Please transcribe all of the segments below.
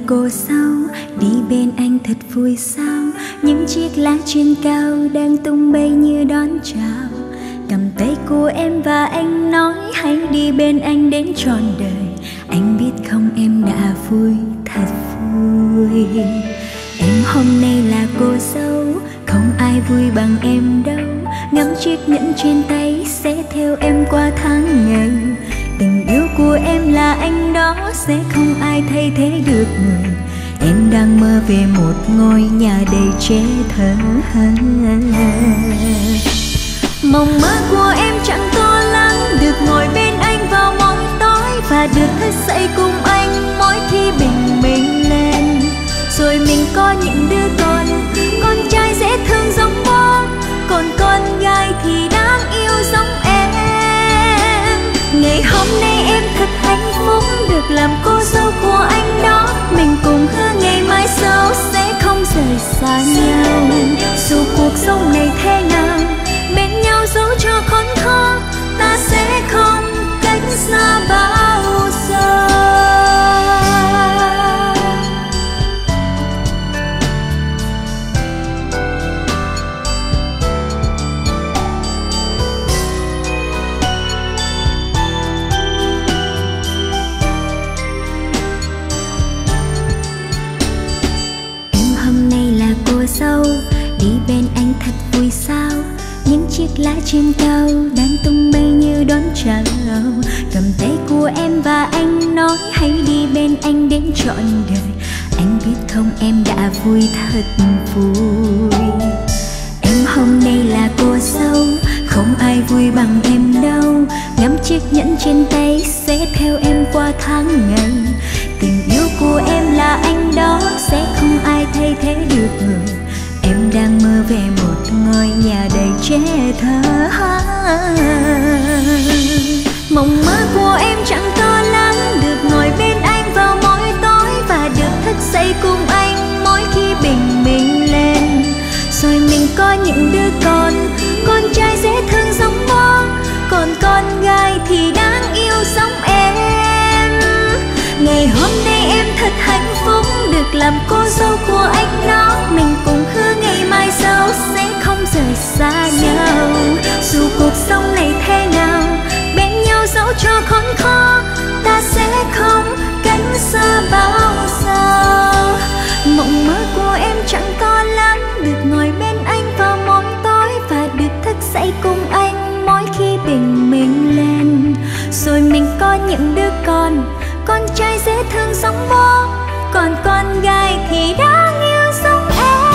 cô dâu, đi bên anh thật vui sao. Những chiếc lá trên cao đang tung bay như đón chào. Cầm tay của em và anh nói hãy đi bên anh đến trọn đời. Anh biết không em đã vui, thật vui. Em hôm nay là cô dâu, không ai vui bằng em đâu. Ngắm chiếc nhẫn trên tay sẽ theo em qua tháng ngày. Tình yêu của em là anh đó, sẽ không ai thay thế được người. Em đang mơ về một ngôi nhà đầy trẻ thơ. Mộng mơ của em chẳng to lắm, được ngồi bên anh vào mỗi tối và được thức dậy cùng anh mỗi khi bình minh lên. Rồi mình có những đứa con trai dễ thương giống bố, còn con gái thì đáng yêu giống em. Ngày hôm nay em thật hạnh phúc được làm cô dâu của anh đó. Mình cùng hứa ngày mai sau sẽ không rời xa nhau. Dù cuộc sống này thế nào, bên nhau dẫu cho khốn khó, ta sẽ không cách xa bao giờ. Dâu, đi bên anh thật vui sao. Những chiếc lá trên cao đang tung bay như đón chào. Cầm tay của em và anh nói hãy đi bên anh đến trọn đời. Anh biết không em đã vui, thật vui. Em hôm nay là cô dâu, không ai vui bằng em đâu. Ngắm chiếc nhẫn trên tay sẽ theo em qua tháng ngày. Tình yêu của em là anh đó, sẽ không ai thay thế được người. Em đang mơ về một ngôi nhà đầy trẻ thơ. Mộng mơ của em chẳng to lắm, được ngồi bên anh vào mỗi tối và được thức dậy cùng anh mỗi khi bình minh lên. Rồi mình có những đứa con trai dễ thương giống bố, còn con gái thì đáng yêu giống em. Ngày hôm nay em thật hạnh phúc được làm cô dâu của anh đó. Mình cùng hứa ngày mai sau sẽ không rời xa nhau. Dù cuộc sống này thế nào, bên nhau dẫu cho khốn khó, ta sẽ không cách xa bao giờ. Mộng mơ của em chẳng to lắm, được ngồi bên anh vào mỗi tối và được thức dậy cùng anh mỗi khi bình minh lên. Rồi mình có những đứa con trai dễ thương giống bố, còn con gái thì đáng yêu giống em.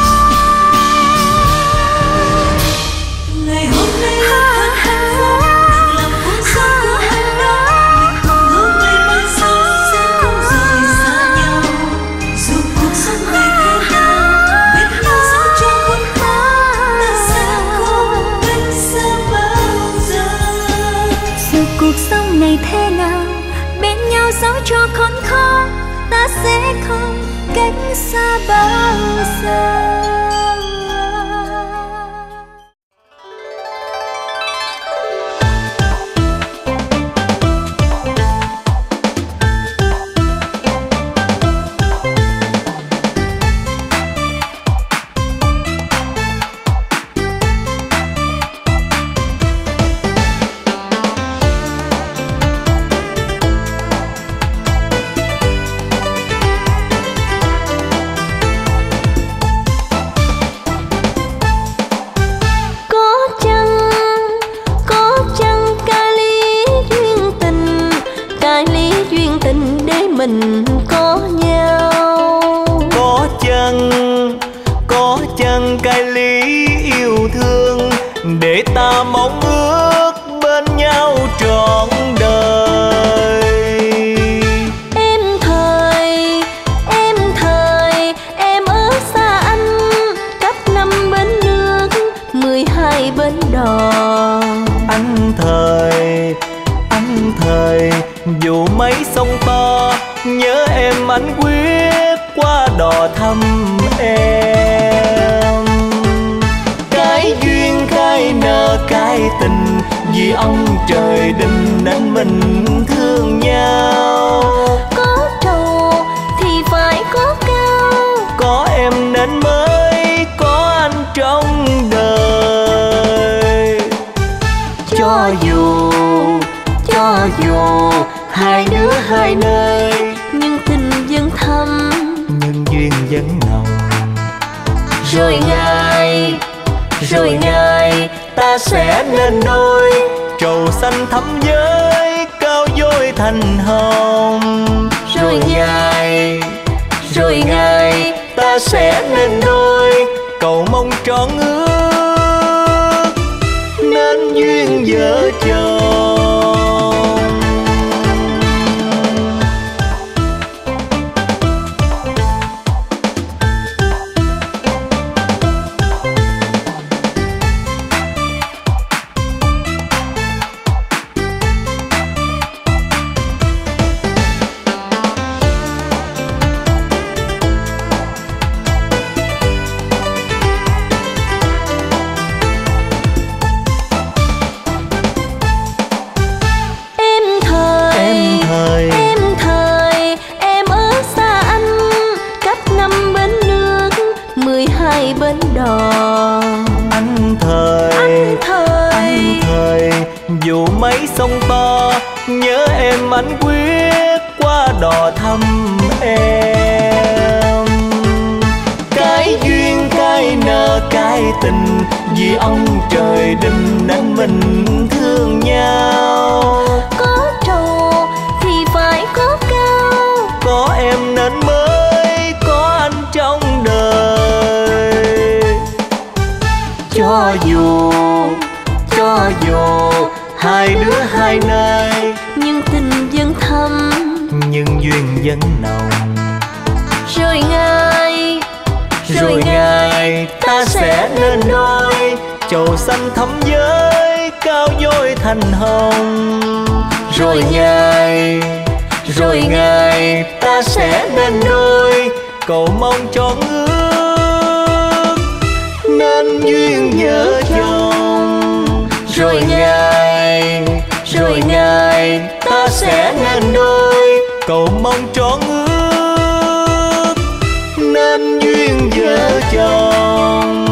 Ngày hôm nay thật hạnh phúc được làm cô dâu của anh đó. Cùng hứa ngày mai sau sẽ không rời xa nhau. Dù cuộc sống này thế nào, bên nhau dẫu cho khốn khó, ta sẽ không cách xa bao giờ. Dù cuộc sống này thế nào, bên nhau dẫu cho khốn khó, ta sẽ không cách xa bao giờ. Mình có nhau, có chăng cái lý yêu thương để ta mong ước bên nhau trọn đời. Em thời em ở xa anh, cách 5 bến nước 12 bến đò. Anh thời dù mấy sông to, nhớ em anh quyết qua đò thăm em. Cái duyên khai nở cái tình, vì ông trời định nên mình thương nhau. Có trầu thì phải Cho dù hai đứa hai nơi, nhưng tình vẫn thầm, nhưng duyên vẫn nồng. Rồi ngày ta sẽ nên đôi, trầu xanh thắm với cao dối thành hồng. Rồi ngày ta sẽ nên đôi, cầu mong trọn ước nên duyên vợ chồng. Dù mấy sông to nhớ em anh quyết qua đò thăm em. Cái duyên cái nợ cái tình, vì ông trời định nên mình thương nhau. Có trầu thì phải có cao, có em nên mới có anh trong đời. Cho dù hai đứa hai nơi, nhưng tình vẫn thầm, nhưng duyên vẫn nồng. Rồi ngày ta sẽ nên đôi, trầu xanh thắm với cao dối thành hồng. Rồi ngày ta sẽ nên đôi, cầu mong trọn ước nên duyên vợ chồng. Rồi ngày ta sẽ nên đôi, cầu mong trọn ước nên duyên vợ chồng.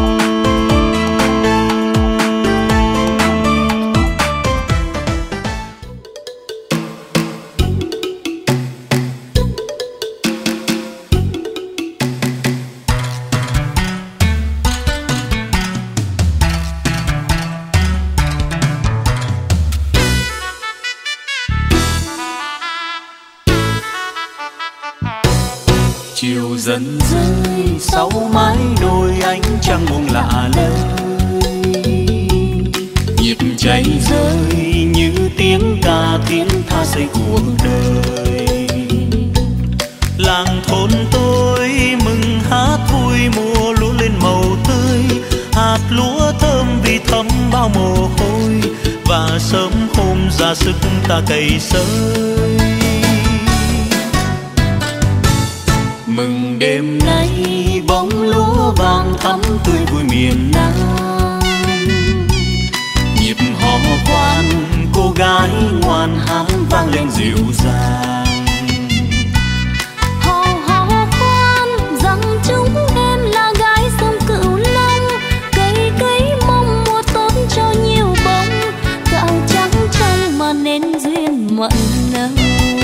Chiều dần rơi sau mái đôi, ánh trăng buông lạ lời. Nhịp cháy rơi như tiếng ca tiếng tha xây cuộc đời. Làng thôn tôi mừng hát vui, mùa lúa lên màu tươi. Hạt lúa thơm vì thấm bao mồ hôi, và sớm hôm ra sức ta cày sới. Mừng đêm nay bóng lúa vàng thắm tươi vui miền Nam. Nhịp hò quan cô gái ngoan hát vang lên dịu dàng. hò khoan rằng chúng em là gái sông Cửu Long. Cây mong mùa tốt cho nhiều bông, gạo trắng trong mà nên duyên mặn nồng.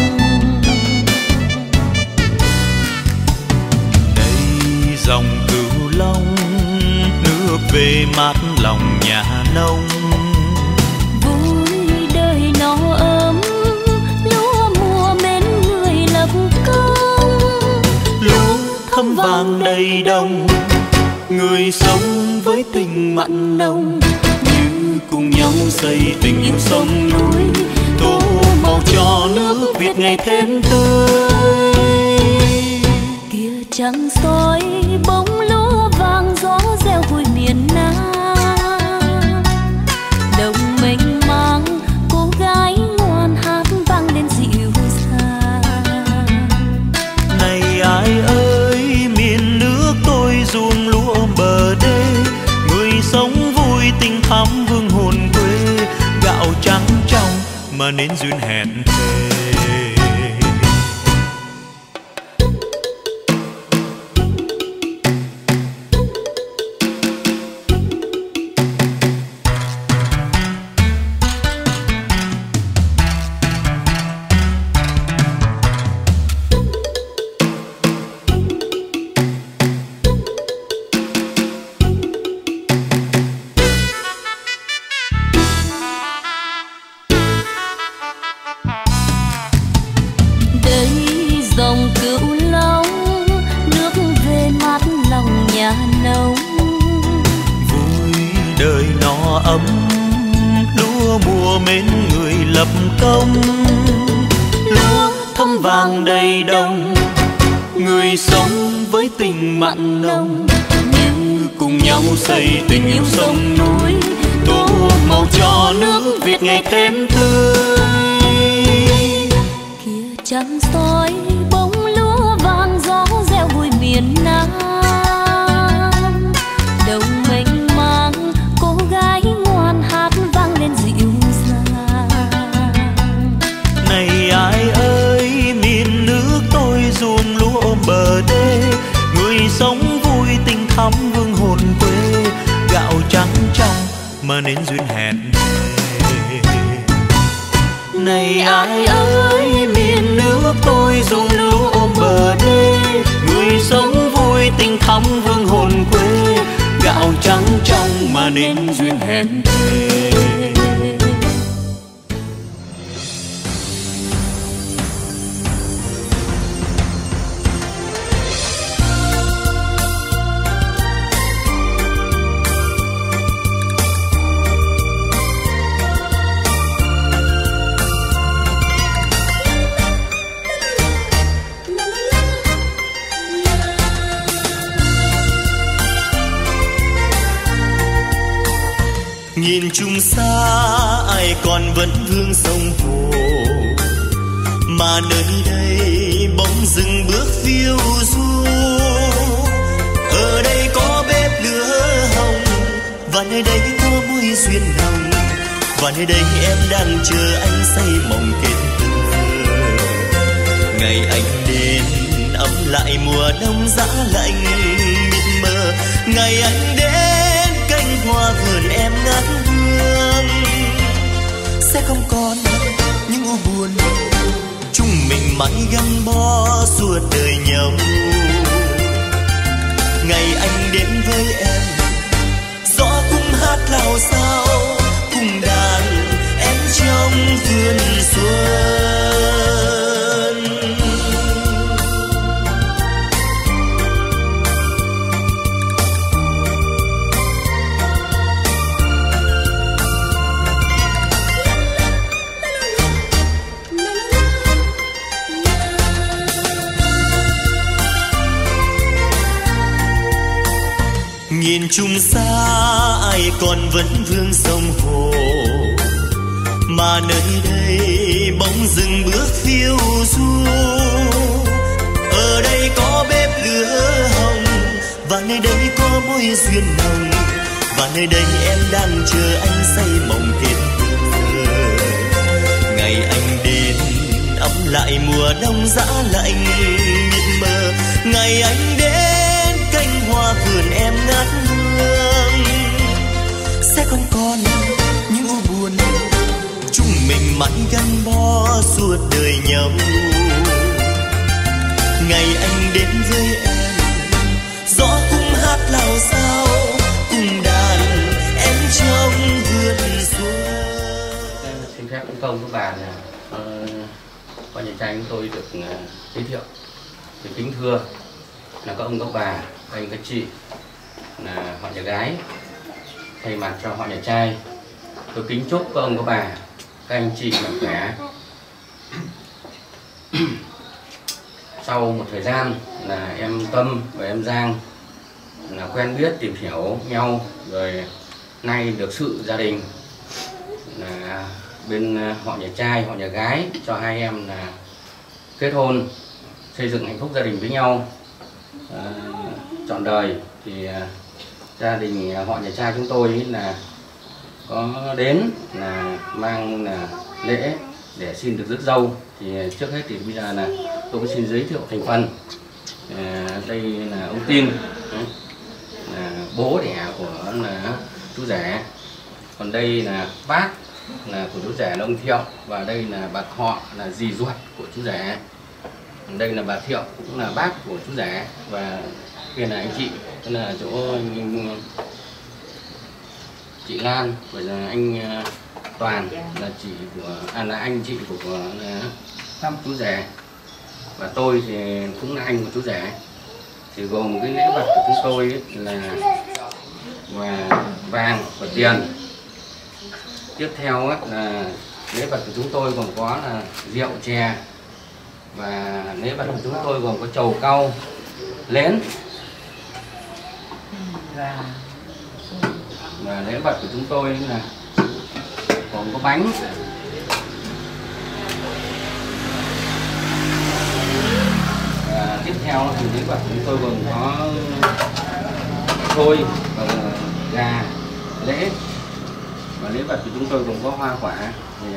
Dòng Cửu Long nước về mát lòng nhà nông. Vui đời nó ấm, lúa mùa mến người lập công. Lúa thơm vàng đầy đồng, người sống với tình mặn nồng. Như cùng nhau xây tình yêu sông núi, tô màu cho nước Việt ngày thêm tươi. Trăng soi bóng lúa vàng, gió reo vui miền Nam. Đồng mênh mang cô gái ngoan hát vang lên dịu dàng. Này ai ơi miền nước tôi ruộng lúa bờ đê, người sống vui tình thắm vương hồn quê. Gạo trắng trong mà nên duyên hẹn thề. đây dòng Cửu Long, nước về mát lòng nhà nông. Vui đời nó ấm, lúa mùa mến người lập công. Lúa thấm vàng đầy đồng, người sống với tình mặn nồng. Như cùng nhau xây tình yêu sông núi, tô màu cho nước Việt ngày thêm tươi. Kia trăng soi bóng lúa vàng, gió reo vui miền Nam. Đồng mênh mang cô gái ngoan hát vang lên dịu dàng. Này ai ơi, miền nước tôi ruộng lúa ôm bờ đê, người sống vui tình thắm vương hồn quê. Gạo trắng trong mà nên duyên hẹn thề. Này ai ơi, miền nước tôi ruộng lúa ôm bờ đê, người sống vui tình thắm vương hồn quê. Gạo trắng trong mà nên duyên hẹn thề. Nhìn chung xa ai còn vẫn vương sông hồ, mà nơi đây bóng rừng bước phiêu du. Ở đây có bếp lửa hồng, và nơi đây có môi duyên nồng, và nơi đây em đang chờ anh say mộng kết thơ. Ngày anh đến ấm lại mùa đông giá lạnh mịt mờ, ngày anh đến cánh hoa vườn em ngát hương. Sẽ không còn những u buồn, chúng mình mãi gắn bó suốt đời nhau. Ngày anh đến với em, gió cũng hát lao sao, cùng đàn em trong vườn xuân. Nhìn chung xa ai còn vẫn vương sông hồ, mà nơi đây bóng rừng bước phiêu du. Ở đây có bếp lửa hồng, và nơi đây có môi duyên nồng, và nơi đây em đang chờ anh say mộng kết thơ. Ngày anh đến ấm lại mùa đông giá lạnh mịt mờ, ngày anh đến cánh hoa vườn em ngát hương. Sẽ không còn những u buồn, chúng mình mãi gắn bó suốt đời nhau. Ngày anh đến với em, gió cũng hát lao sao, cùng đàn em trong vườn xuân. Xin phép ông công các bạn, qua nhà trai chúng tôi được giới thiệu. Thì kính thưa là các ông các bà, anh các chị là họ nhà gái, thay mặt cho họ nhà trai tôi kính chúc các ông các bà, các anh chị mạnh khỏe. Sau một thời gian là em Tâm và em Giang là quen biết tìm hiểu nhau, rồi nay được sự gia đình là bên họ nhà trai họ nhà gái cho hai em là kết hôn, xây dựng hạnh phúc gia đình với nhau trọn đời. Thì gia đình họ nhà trai chúng tôi là có đến là mang là lễ để xin được rước dâu. Thì trước hết thì bây giờ là tôi xin giới thiệu thành phần. Đây là ông Tin, là bố đẻ của là chú rể, còn đây là bác là của chú rể là ông Thiệu, và đây là bà họ là dì ruột của chú rể. Đây là bà Thiệu cũng là bác của chú rể, và kia là anh chị, tức là chỗ chị Lan, và là anh Toàn là chị của là anh chị của chú rể. và tôi thì cũng là anh của chú rể. Thì gồm cái lễ vật của chúng tôi ấy là vàng và tiền. Tiếp theo ấy là lễ vật của chúng tôi gồm có là rượu chè, và lễ vật của chúng tôi gồm có trầu cau, nến, và lễ vật của chúng tôi là gồm có bánh, và tiếp theo thì lễ vật của chúng tôi gồm có xôi và gà lễ, và lễ vật của chúng tôi gồm có hoa quả. Thì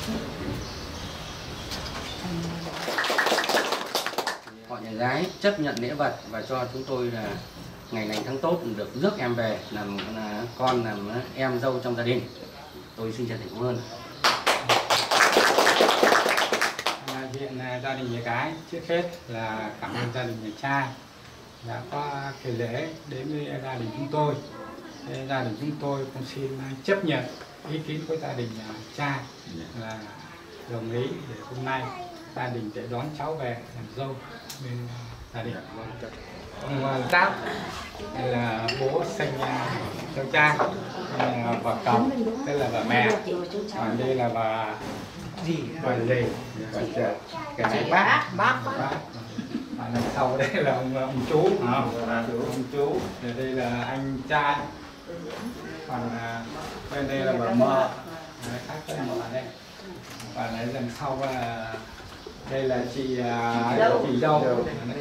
họ nhà gái chấp nhận lễ vật và cho chúng tôi là ngày lành tháng tốt được rước em về làm con, làm em dâu trong gia đình. Tôi xin chân thành cảm ơn. Hiện gia đình nhà gái trước hết là cảm ơn gia đình nhà trai đã có cái lễ đến với gia đình chúng tôi. Gia đình chúng tôi cũng xin chấp nhận ý kiến của gia đình nhà trai là đồng ý để hôm nay gia đình để đón cháu về làm dâu bên gia đình. Ông Giáp là bố sinh cháu trai, vợ chồng tức là bà mẹ, còn đây là bà gì, bà gì, cái này bác. Và đằng sau đây là ông chú, ông chú. Rồi đây là anh trai, còn bên đây là bà mợ, khác với mợ đây. Và lấy đằng sau là đây là chị dâu.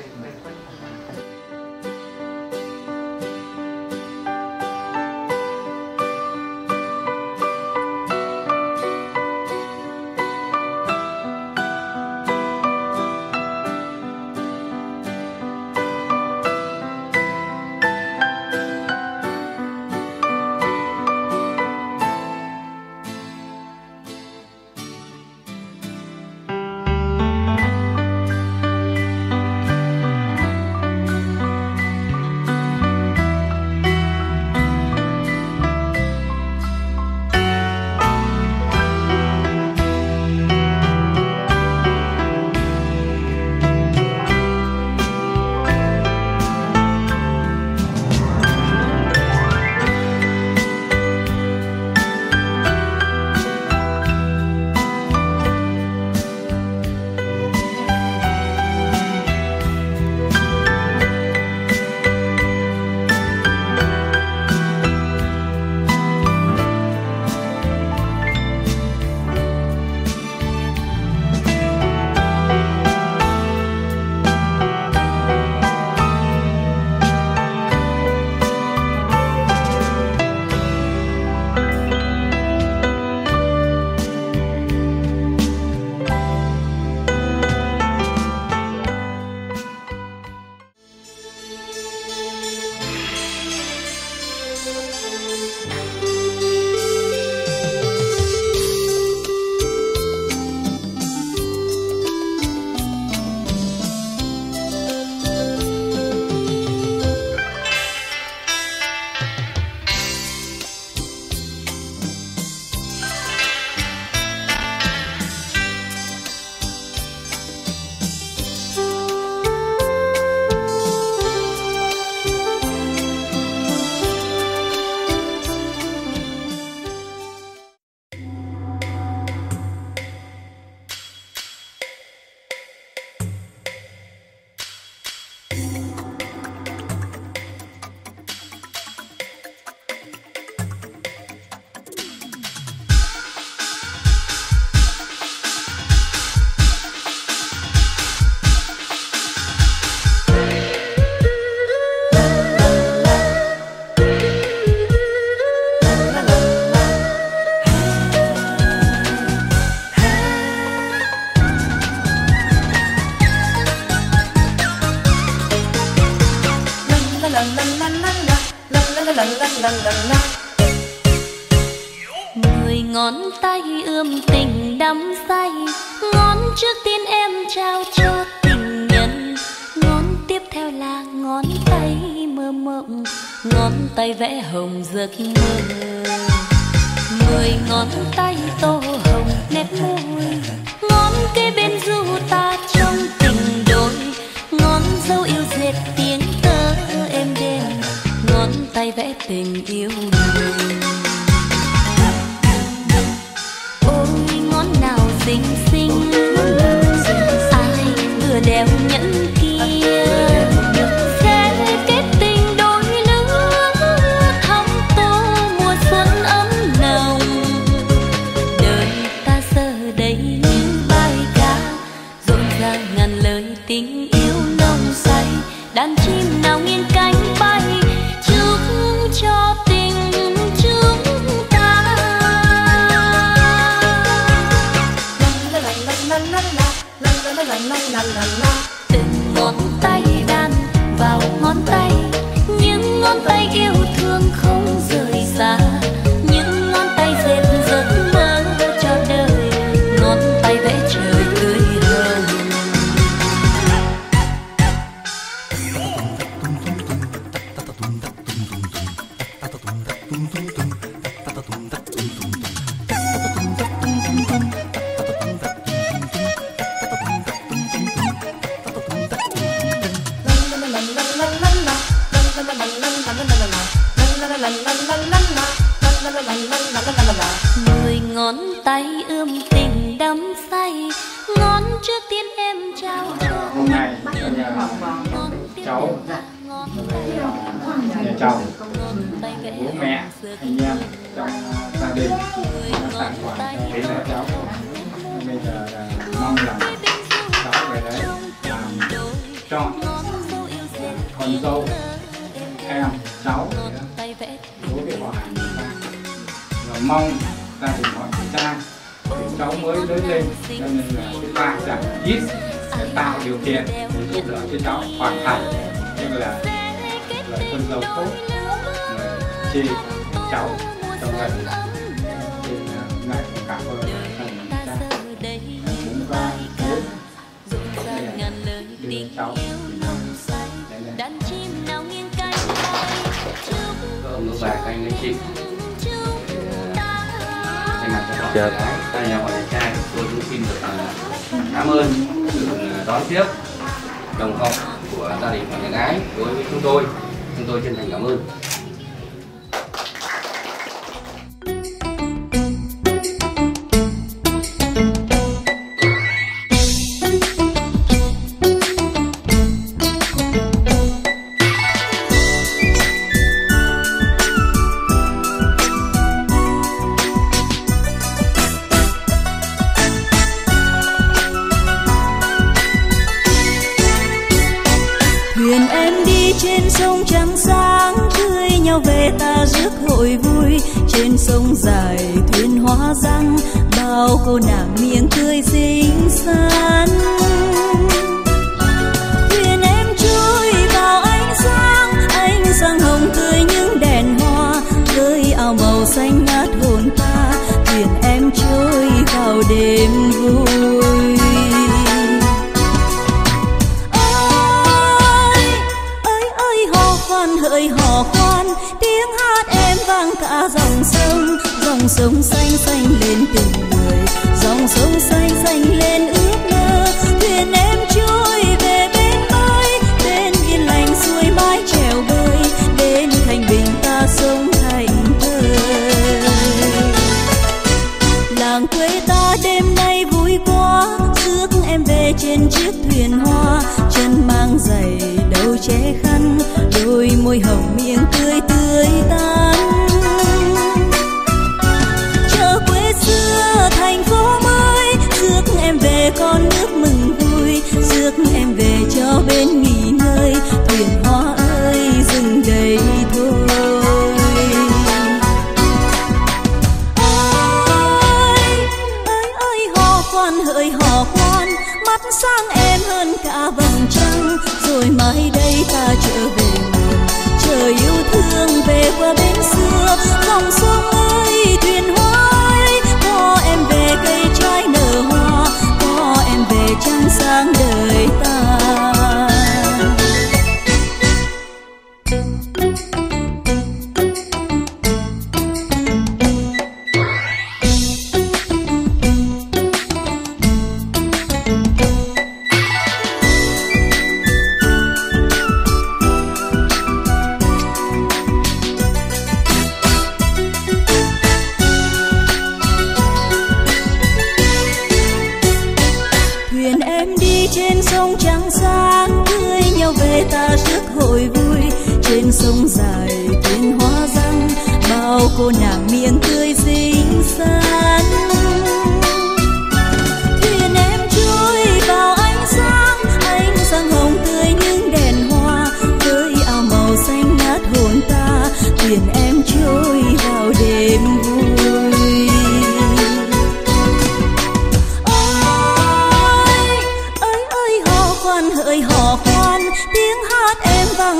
Mười ngón tay ươm tình đắm say, ngón trước tiên em trao cho tình nhân, ngón tiếp theo là ngón tay mơ mộng, ngón tay vẽ hồng giấc mơ. 10 ngón tay tô hồng nét môi, ngón kế bên du ta trong tình đôi. ra ngàn lời tình yêu nồng say, đàn chim nào nghiêng cánh bay chúc cho tình chúng ta. Từng ngón tay đan vào ngón tay, những ngón tay yêu thương không rời xa, những ngón tay dệt giấc mơ cho đời, ngón tay vẽ trời tươi hơn. Mười ngón tay ươm tình đắm say, ngón trước tiên em trao cho Hôm nay cháu nhà chồng, bố mẹ, anh em trong gia đình tặng quà cho cháu. Bây giờ là mong rằng cháu về đấy làm chọn con dâu em cháu đối với họ hàng người ta, và mong gia đình họ Trang thì cháu mới lớn lên, cho nên là cái ba chẳng ít sẽ tạo điều kiện để giúp đỡ cho cháu hoàn thành như là con dâu tốt, chị cháu trong gia đình. Thì lại cảm ơn thằng cha cũng có bố đưa cháu đàn chim nào nghiêng cánh bay chúc ông bà các anh chị thay mặt cho họ gái tại nhà họ nhà trai, tôi cũng xin được cảm ơn sự đón tiếp đồng học của gia đình họ nhà gái đối với chúng tôi chân thành cảm ơn. Thuyền em đi trên sông trắng sáng, cưới nhau về ta rước hội vui. Trên sông dài thuyền hoa răng, bao cô nàng miệng cười xinh xắn. Thuyền em trôi vào ánh sáng hồng tươi những đèn hoa, với áo màu xanh ngát hồn ta. Thuyền em trôi vào đêm vui. Hỡi hò khoan, tiếng hát em vang cả dòng sông xanh xanh lên tình người, dòng sông xanh xanh lên ước mơ. Thuyền em trôi về bên bơi, bên yên lành xuôi mái chèo bơi, đến thành bình ta sống thành thơi. Làng quê ta đêm nay vui quá, rước em về trên chiếc thuyền hoa. Chân mang giày đầu che khăn, đôi môi hồng miệng cười tươi tắn. Chợ quê xưa thành phố mới, rước em về con nước mừng vui, rước em về cho bên nghỉ ngơi. Thuyền hoa ơi dừng đây thôi. Ơi hò khoan, hỡi hò khoan, mắt sáng em hơn cả vầng trăng. Rồi mai đây ta trở về nguồn, chờ yêu thương về qua bên xưa. Dòng sông ơi thuyền hoa ơi, có em về cây trái nở hoa, có em về trăng sáng đời ta. Ta rước hội vui trên sông dài thuyền hoa răng, bao cô nàng miệng cười xinh xắn. Thuyền em trôi vào ánh sáng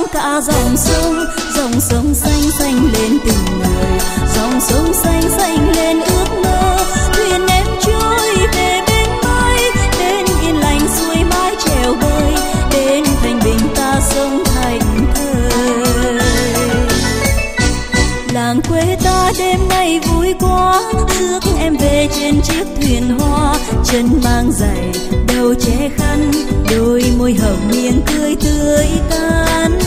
cả dòng sông xanh xanh lên từng ngày, dòng sông xanh xanh lên ước mơ. Thuyền em trôi về bên mây, đến yên lành xuôi mái trèo bơi, đến thành bình ta sống thành thơi. Làng quê ta đêm nay vui quá, rước em về trên chiếc thuyền hoa. Chân mang giày, đầu che khăn, đôi môi hồng miệng cười tươi tắn.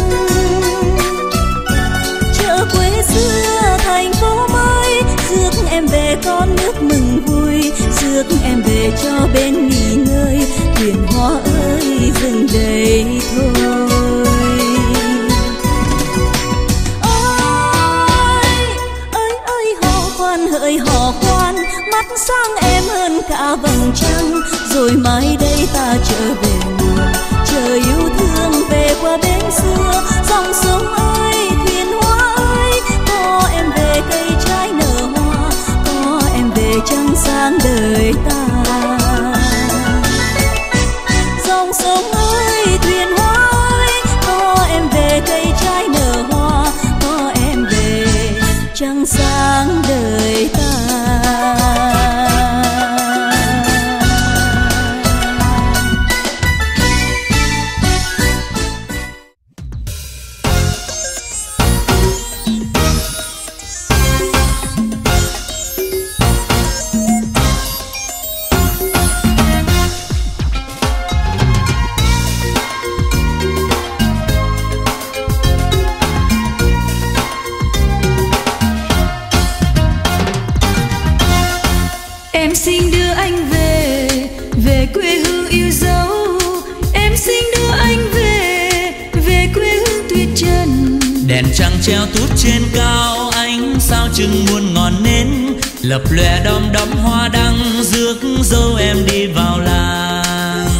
Chợ quê xưa thành phố mới, rước em về con nước mừng vui, rước em về cho bên nghỉ ngơi. Thuyền hoa ơi dừng đây thôi. Hỡi hò khoan, mắt sáng em hơn cả vầng trăng. Rồi mai đây ta trở về nguồn, chờ yêu thương về qua bến xưa. Dòng sông ơi, thuyền hoa ơi, có em về cây trái nở hoa, có em về trăng sáng đời ta. Dòng sông ơi, thuyền hoa ơi, có em về cây trái nở hoa, có em về trăng sáng đời ta. Em xin đưa anh về, về quê hương yêu dấu. Em xin đưa anh về, về quê hương tuyệt trần. Đèn trăng treo tút trên cao, ánh sao chừng muôn ngọn nến, lập lòe đom đóm hoa đăng, rước dâu em đi vào làng.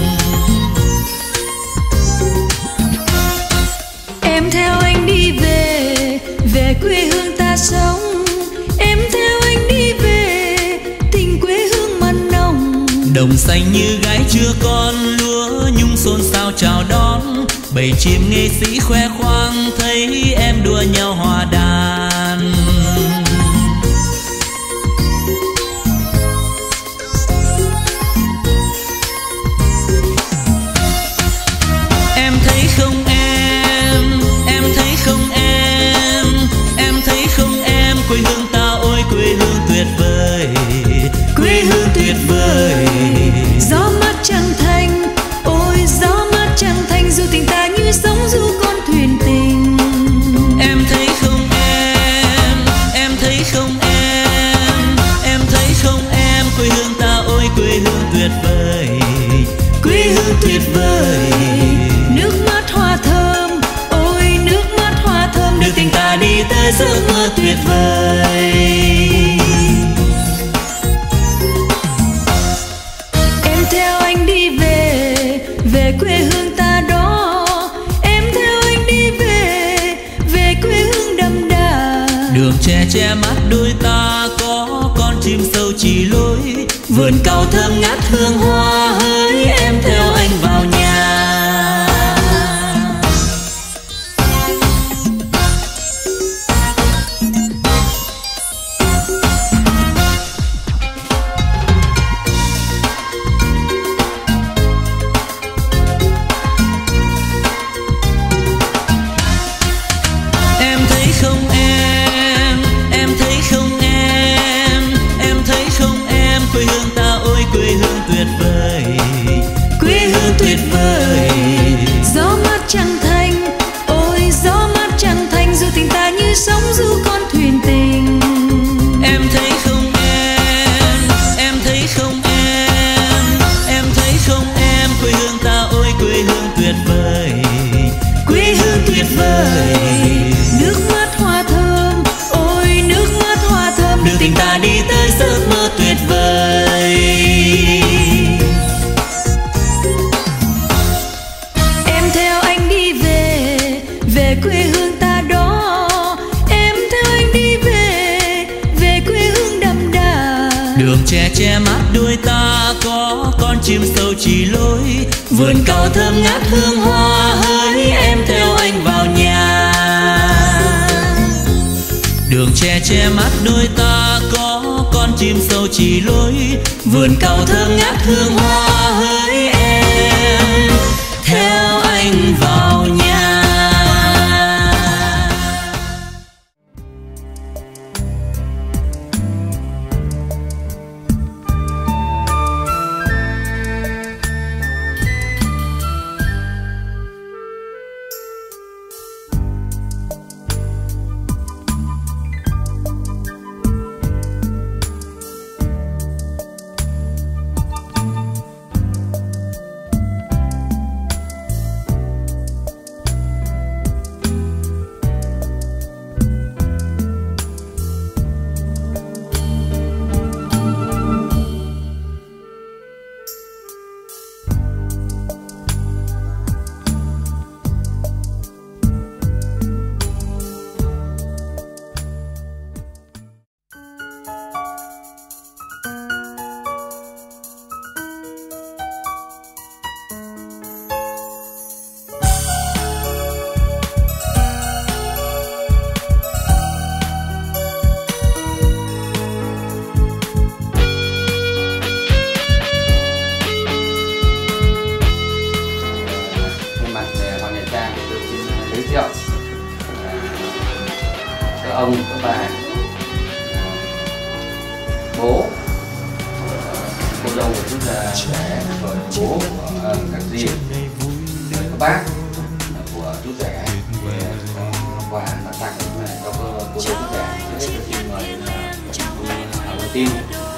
Em theo anh đi về, về quê hương ta sống. Em theo anh đi về, tình quê hương mặn nồng. Đồng xanh như gái chưa con, lúa nhung xôn xao chào đón. Bầy chim nghệ sĩ khoe khoang, thấy em đua nhau hòa đàn. Em thấy không em, em thấy không em thấy không em, quê hương ta ôi quê hương tuyệt vời, quê hương tuyệt vời. Gió mát trăng thanh, ôi gió mát trăng thanh, dù tình ta như sóng du con thuyền tình. Em thấy không em thấy không em thấy không em, quê hương ta ôi quê hương tuyệt vời, quê hương tuyệt vời. Nước mắt hoa thơm, ôi nước mắt hoa thơm, đưa tình ta đi tới giấc mơ tuyệt vời. Em theo anh đi về, về quê hương ta đó. Em theo anh đi về, về quê hương đậm đà. Đường tre che mắt đôi ta, có con chim sâu chỉ lối. Vườn cau thơm ngát hương hoa, hỡi em theo anh vào nhà. Em thấy không em thấy không em thấy không em, quê hương ta ôi quê hương tuyệt vời, quê hương tuyệt vời. Gió mát trăng thanh, ôi gió mát trăng thanh, dù tình ta như sóng du con thuyền tình. Em thấy không em thấy không em thấy không em, quê hương ta ôi quê hương tuyệt vời, quê hương tuyệt vời. Nước mắt hoa thơm, ôi nước mắt hoa thơm, đưa tình ta đi tới giấc mơ tuyệt vời. Em theo anh đi về, về quê hương ta đó. Em theo anh đi về, về quê hương đậm đà. Đường tre che mắt đôi ta, có con chim sâu chỉ lối, vườn cau thơm ngát hương hoa hỡi em theo anh vào nhà. Đường tre che mắt đôi ta có con chim sâu chỉ lối, vườn cau thơm ngát hương hoa hỡi em theo anh vào nhà. Các ông, các bà, bố, cô dâu của chú già rẻ, rồi bố của các dì, rồi các bác của chú rẻ, quà là tặng cho cô dâu chú rẻ. Thế thì xin mời Hảo Đầu Tiên,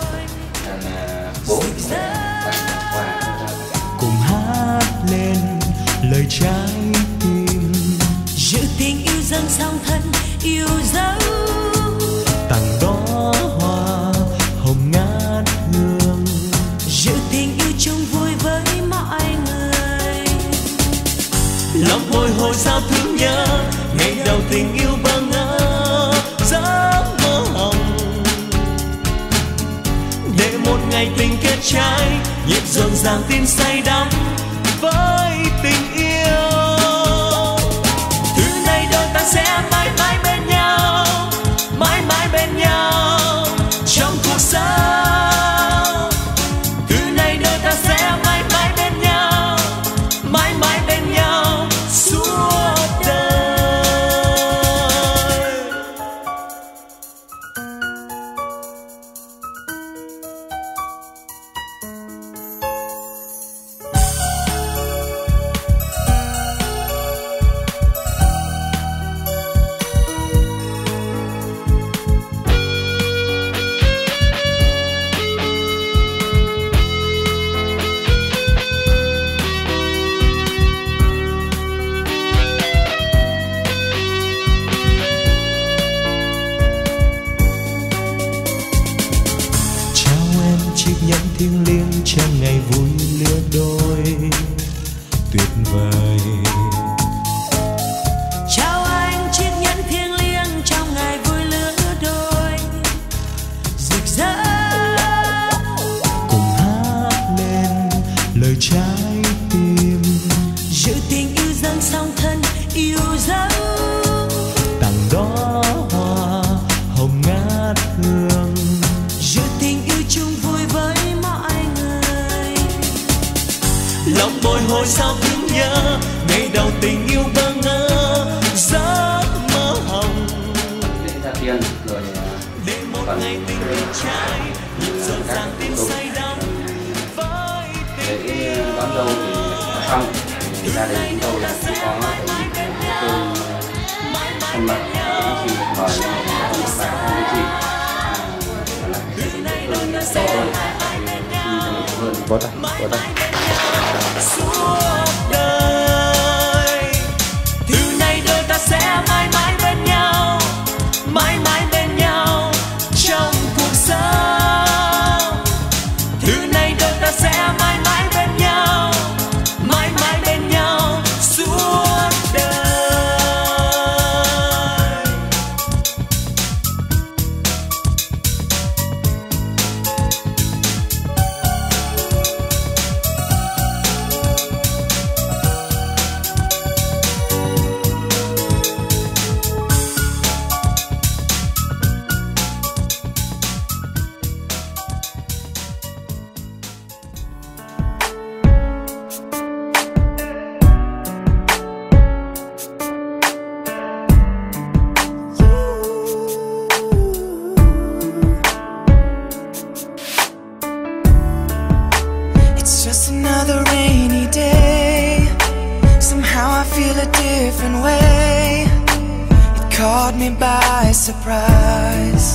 bố của chú rẻ tặng quà cho cùng hát lên lời trái tim, giữ tình yêu dâng song thân yêu dấu, tặng đó hoa hồng ngát hương, giữ tình yêu chung vui với mọi người. lòng bồi hồi sao thương nhớ ngày đầu tình yêu bơ ngỡ giấc mơ hồng, để một ngày tình kết trái nhịp rộn ràng tin say đắm với tình yêu. Từ nay đôi ta sẽ mãi mãi bên nhau, mãi mãi bên nhau trong cuộc sống. Từ nay đôi ta sẽ mãi mãi bên nhau, mãi mãi bên nhau suốt đời. Chiếc nhẫn thiêng liêng trong ngày vui lứa đôi tuyệt vời. Chào anh chiếc nhẫn thiêng liêng trong ngày vui lứa đôi rực rỡ, cùng hát lên lời trái tim, giữ tình yêu dâng song thân yêu dấu, tặng đó hoa hồng ngát hương, giữ tình yêu chung vui với mọi người. lòng bồi hồi sao thương nhớ ngày đầu tình yêu bơ ngỡ giấc mơ hồng, lễ ra tiền rồi để một còn ngày tình kết trái nhịp rộn ràng tin say đắm với tình lễ yêu. đón dâu thì đã xong, thì gia đình chúng tôi cũng có tổ chức cơm thân mật, cũng xin được mời các ông bà anh chị là cơm to hơn, hơn Vỗ tay, vỗ tay. Suốt đời từ nay đôi ta sẽ mãi mãi bên nhau, mãi mãi bên nhau trong cuộc sống. Từ nay đôi ta sẽ mãi mãi bên nhau, mãi mãi bên nhau suốt đời. Just another rainy day. Somehow I feel a different way. It caught me by surprise.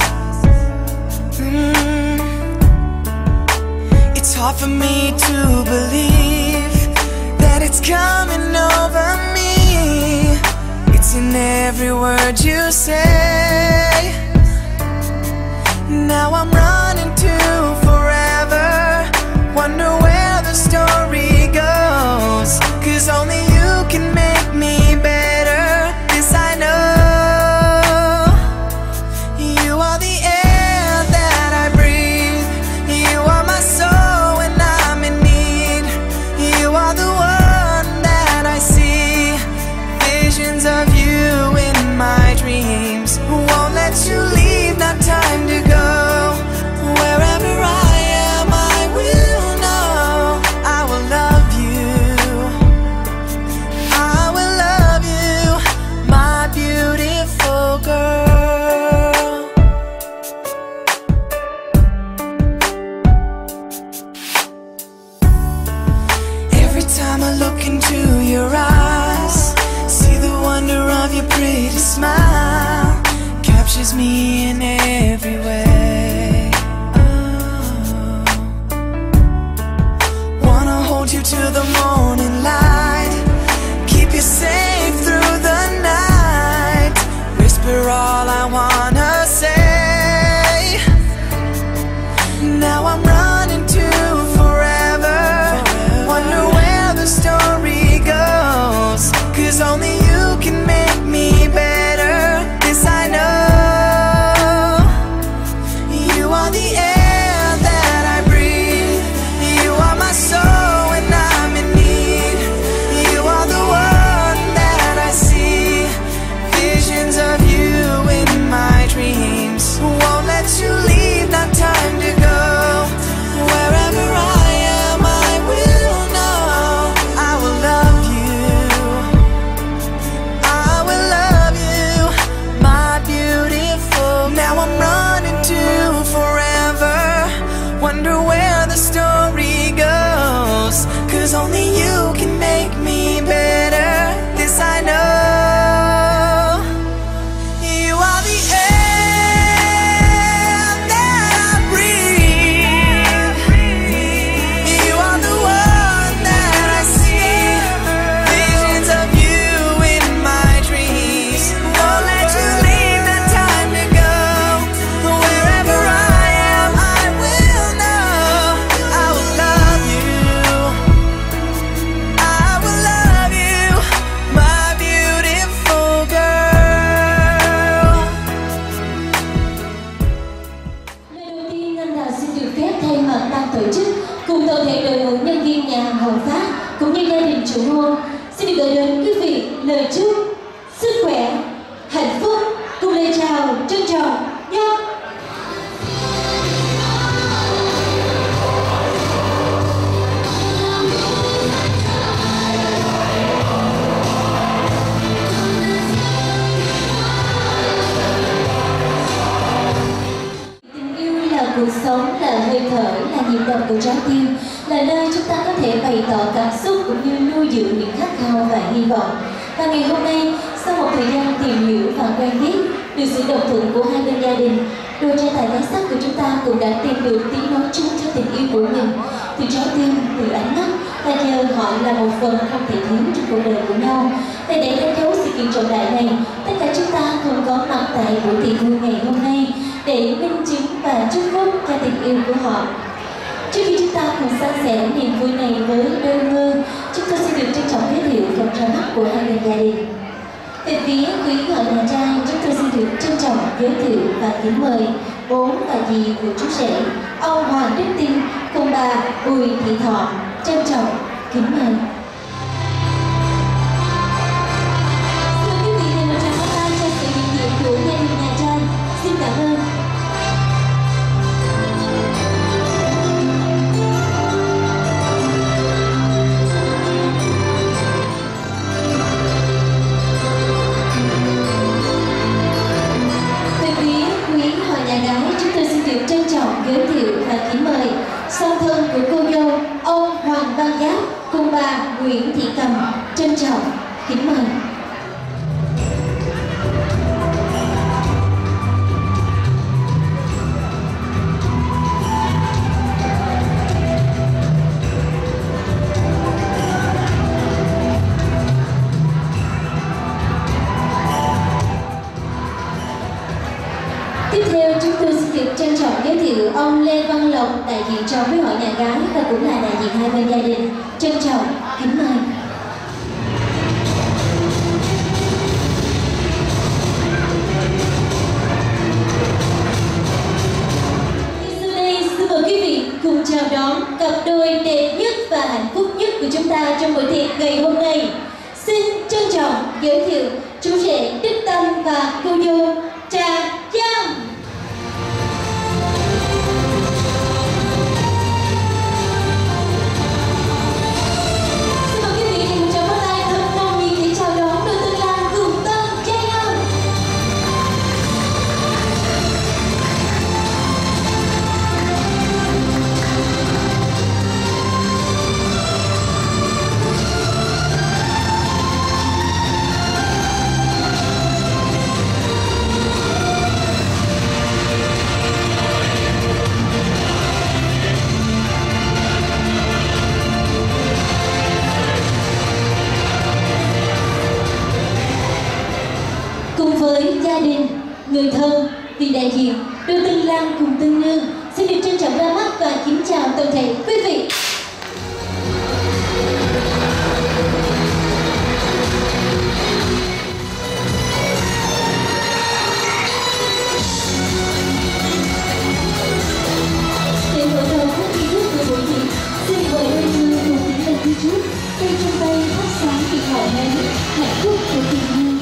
It's hard for me to believe that it's coming over me. It's in every word you say. Now I'm running to forever. Wonder where the story goes. 'Cause only you can make me better. This I know. You are the air that I breathe. You are my soul when I'm in need. You are the one that I see. Visions of you in my dreams. Won't let you leave, not time to go. Wherever I am, I will know. I will love you. I will love you, my beautiful girl. Every time I look into your eyes, see the wonder of your pretty smile. Captures me in every way. Oh. Wanna hold you till the morning light. Keep you safe through the night. Whisper all I wanna say. Now I'm running to forever. Wonder where the story goes. 'Cause only you can make me better. This I know. You are the air that I breathe. You are my soul when I'm in need. You are the one that I see. Visions of you in my dreams. Won't let you leave, not time to go. Wherever I am, I will know. I will love you. I will love you, my beautiful. Now I'm running to forever. Wonder where the story goes. 'Cause only you can make me better. This I know. You are the air that I breathe. You are the one that I see. Visions of you in my dreams. Won't let you leave, no time to go. Wherever I am, I will know. I will love you. I will love you, my beautiful girl. Lời đầu tiên, Anh Đào xin được phép thay mặt ban tổ chức cùng toàn thể đội ngũ nhân viên nhà hàng Hồng Phát cũng như gia đình chủ hôn xin được gửi đến quý vị lời chúc sức khỏe, hạnh phúc cùng lời chào trân trọng nhất. Tình yêu là cuộc sống, là hơi thở, là nhịp đập của trái tim, là nơi chúng ta có thể bày tỏ cảm xúc cũng như nuôi dưỡng những khát khao và hy vọng. Và ngày hôm nay, sau một thời gian tìm hiểu và quen biết, được sự đồng thuận của hai bên gia đình, đôi trai tài gái sắc của chúng ta cũng đã tìm được tiếng nói chung cho tình yêu của mình. Từ trái tim, từ ánh mắt, và giờ họ là một phần không thể thiếu trong cuộc đời của nhau. Và để đánh dấu sự kiện trọng đại này, tất cả chúng ta cùng có mặt tại buổi tiệc vui ngày hôm nay để minh chứng và chúc phúc cho tình yêu của họ. Trước khi chúng ta cùng san sẻ niềm vui này với đôi mơ, chúng tôi xin được trân trọng giới thiệu phần ra mắt của hai bên gia đình. Về phía quý họ nhà trai, chúng tôi xin được trân trọng giới thiệu và kính mời bố và dì của chú rể, ông Hoàng Đức Tinh cùng bà Bùi Thị Thọ, trân trọng kính mời. Xin quý vị dành một tràng pháo tay cho sự hiện diện của gia đình nhà trai. Xin cảm ơn. Trân trọng giới thiệu và kính mời song thân của cô dâu ông Hoàng Phạm Văn Giáp cùng bà Nguyễn Thị Cầm trân trọng kính mời. Tiếp theo chúng tôi xin được trân trọng giới thiệu ông Lê Văn Lộc, đại diện cho quý hội nhà gái và cũng là đại diện hai bên gia đình. Trân trọng kính mời. Sau đây xin mời quý vị cùng chào đón cặp đôi đẹp nhất và hạnh phúc nhất của chúng ta trong buổi tiệc ngày hôm nay. Xin trân trọng giới thiệu chú rể Đức Tâm và cô dâu Trà Giang. Cùng với gia đình, người thân, vị đại diện, đôi tân lang cùng tân nương xin được trân trọng ra mắt và kính chào toàn thể quý vị. Để mở đầu các nghi thức của buổi tiệc, xin mời đôi nương cùng tiến lên phía trước, tay trong tay thắp sáng kỳ hậu nén hạnh phúc của tình yêu.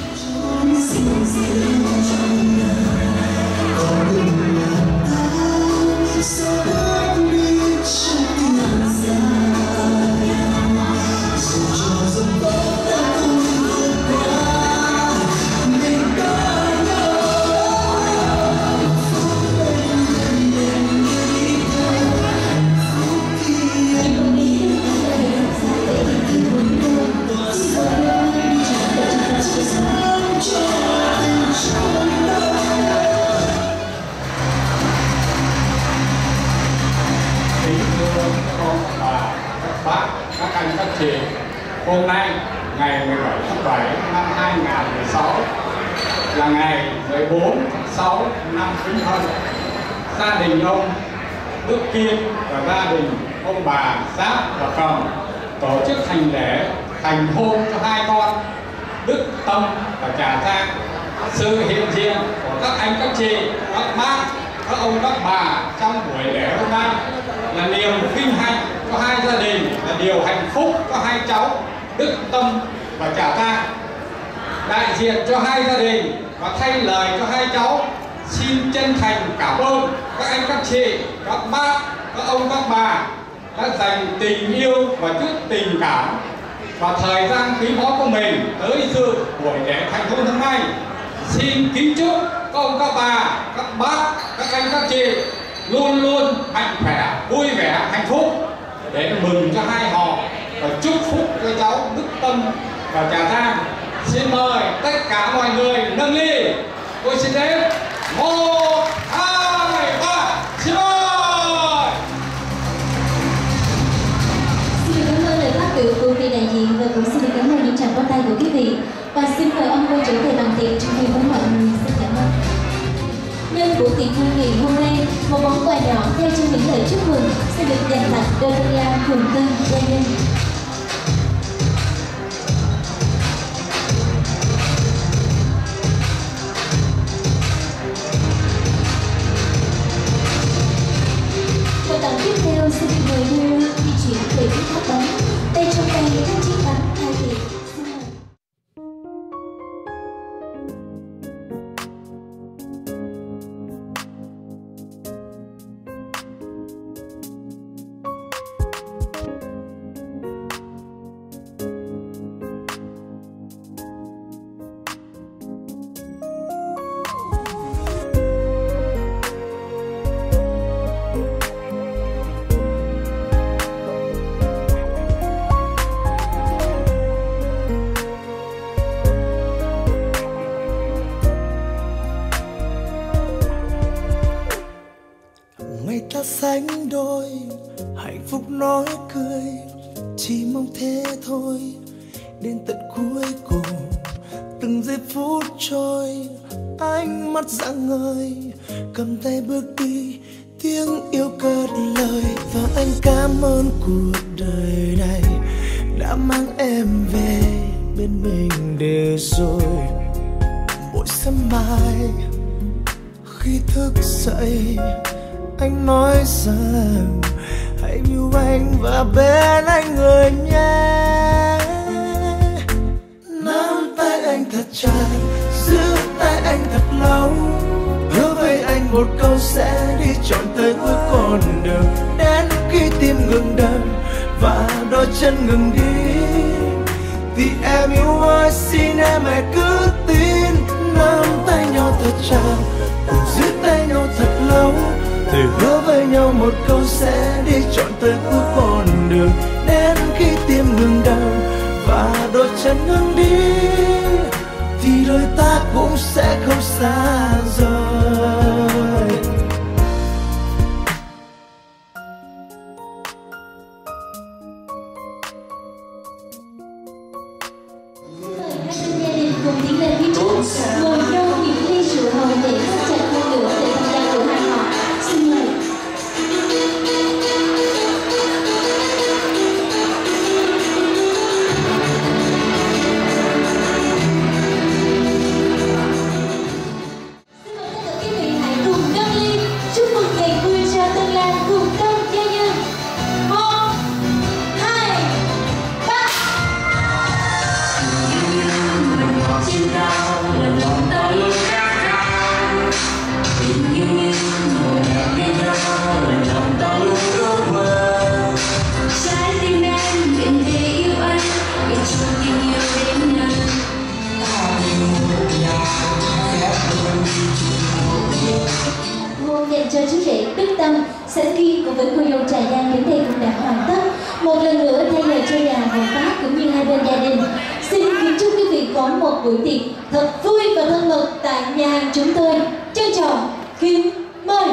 Hôm nay, ngày 17 tháng 7 năm 2016 là ngày 14 tháng 6 năm Bính Thân. Gia đình ông Đức Kiên và gia đình ông bà Giáp và Cầm tổ chức thành lễ thành hôn cho hai con Đức Tâm và Trà Giang. Sự hiện diện của các anh các chị, các bác, các ông các bà trong buổi lễ hôm nay là niềm vinh hạnh cho hai gia đình, là điều hạnh phúc cho hai cháu Đức Tâm và Trà Giang. Đại diện cho hai gia đình và thay lời cho hai cháu xin chân thành cảm ơn các anh các chị, các bác, các ông các bà đã dành tình yêu và chút tình cảm và thời gian quý báu của mình tới dự buổi lễ thành hôn hôm nay. Xin kính chúc các ông các bà, các bác, các anh các chị luôn luôn mạnh khỏe, vui vẻ, hạnh phúc để mừng cho hai họ và chúc phúc cho cháu Đức Tâm và Trà Giang. Xin mời tất cả mọi người nâng ly. Tôi xin đếm 1, 2, 3. Xin mời. Xin được cảm ơn lời phát biểu của vị đại diện và cũng xin được cảm ơn những tràng pháo tay của quý vị. Và xin mời ông cô trở về bàn tiệc trong khi với mọi người. Xin cảm ơn. Nhân buổi tiệc hôn ngày hôm nay, một món quà nhỏ theo cho những lời chúc mừng sẽ được dành tặng đôi tân lang cùng tân gia nhân. Quà tặng tiếp theo xin được mời đưa di chuyển về phía tháp bánh, tay trong tay các chiếc bánh khai tiệc. mong thế thôi, đến tận cuối cùng. Từng giây phút trôi, ánh mắt rạng ngời, cầm tay bước đi, tiếng yêu cất lời. Và anh cảm ơn cuộc đời này đã mang em về bên mình để rồi mỗi sớm mai khi thức dậy anh nói rằng hãy yêu anh và bên anh người nhé. Nắm tay anh thật chặt, giữ tay anh thật lâu, hứa với anh một câu sẽ đi trọn tới cuối con đường. Đến khi tim ngừng đập và đôi chân ngừng đi thì em yêu ơi, xin em hãy cứ tin. Nắm tay nhau thật chặt, cùng giữ tay nhau thật lâu, thề hứa với nhau một câu sẽ đi trọn tới cuối con đường. Đến khi tim ngừng đập và đôi chân ngừng đi thì đôi ta cũng sẽ không xa rời. Gia đình cùng tiến lên phía trước, ngồi nhau những ly rượu hồng để thắt chặt hơn nữa để tham gia của hai họ. Xin mời. Dành cho chú rể Đức Tâm, Sở Duyên cùng với cô dâu Trà Giang đến đây cũng đã hoàn tất. Một lần nữa thay lời cho nhà Hồng Phát cũng như hai bên gia đình, xin kính chúc quý vị có một buổi tiệc thật vui và thân mật tại nhà hàng chúng tôi. Trân trọng kính mời.